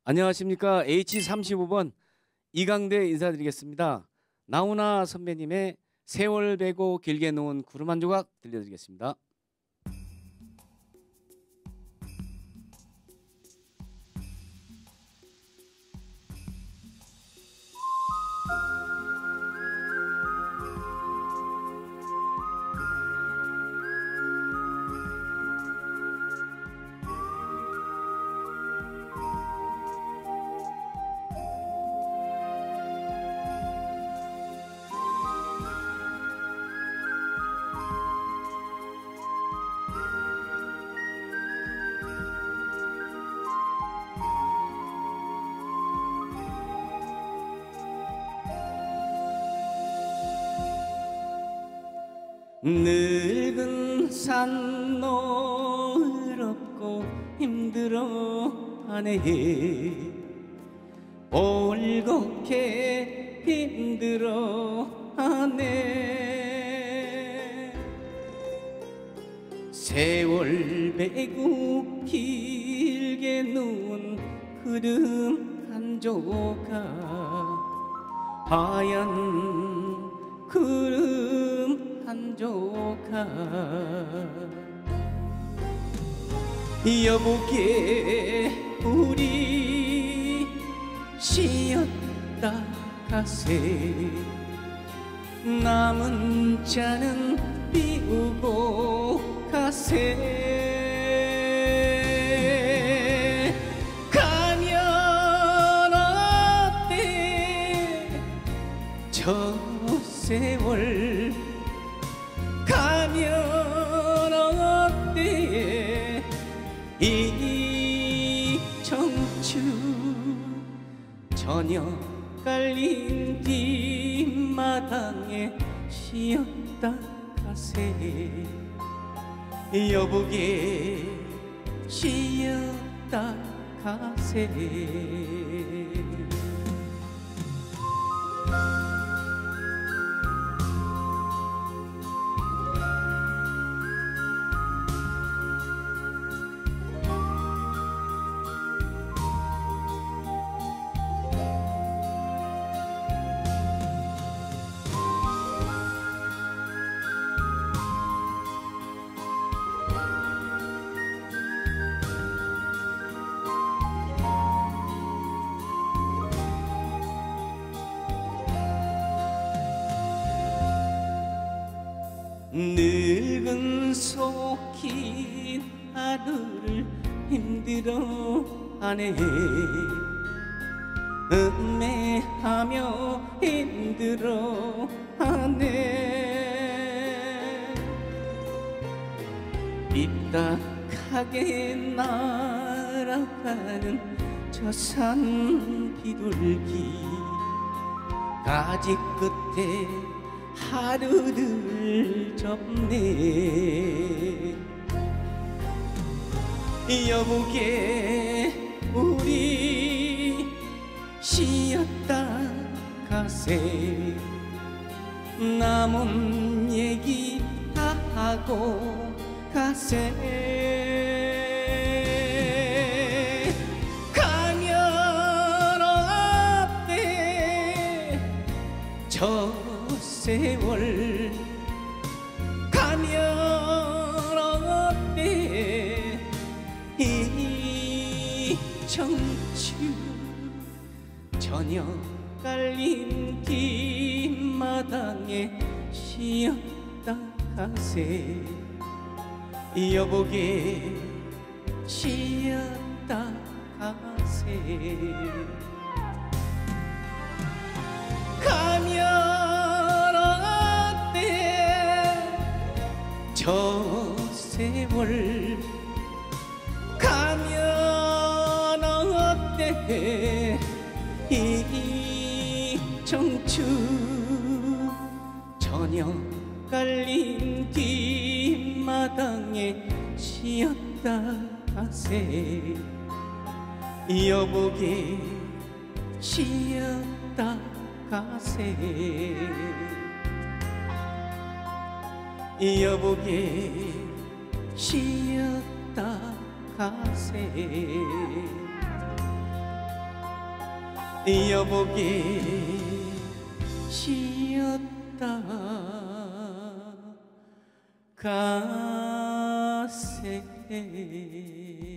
안녕하십니까. H35번 이강대 인사드리겠습니다. 나훈아 선배님의 세월 베고 길게 놓은 구름 한 조각 들려드리겠습니다. 늙은 산 너럽고 힘들어하네. 올곧게 힘들어하네. 세월 베고 길게 누운 구름 한 조각, 하얀 구름 한 조각. 여보게 우리 쉬었다 가세. 남은 잔은 비우고 가세. 가면 어때 저 세월, 가면 어때 이 청춘. 저녁 깔린 뒷마당에 쉬었다 가세. 여보게 쉬었다 가세. 늙은 속힌 하루를 힘들어하네. 음매하며 힘들어하네. 삐딱하게 날아가는 저 산 비둘기, 가지 끝에 하루를 접네. 여보게 우리 쉬었다 가세. 남은 얘기 다 하고 가세. 가면 어때 저 세월, 가면 어때 이 청춘. 저녁 깔린 뒷마당에 쉬었다 가세. 여보게 쉬었다 가세. 가면 어때 저 세월, 가면 어때 이 청춘. 저녁 깔린 뒷마당에 쉬었다 가세. 여보게 쉬었다 가세. 여보게 쉬었다 가세. 여보게 쉬었다 가세